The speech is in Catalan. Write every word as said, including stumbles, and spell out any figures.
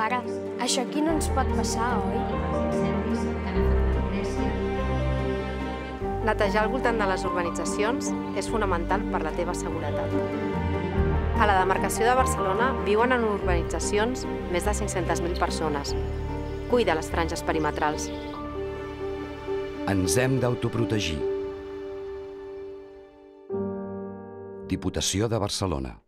Pare, això aquí no ens pot passar, oi? Netejar al voltant de les urbanitzacions és fonamental per la teva seguretat. A la demarcació de Barcelona viuen en urbanitzacions més de cinc-centes mil persones. Cuida les franges perimetrals. Ens hem d'autoprotegir. Diputació de Barcelona.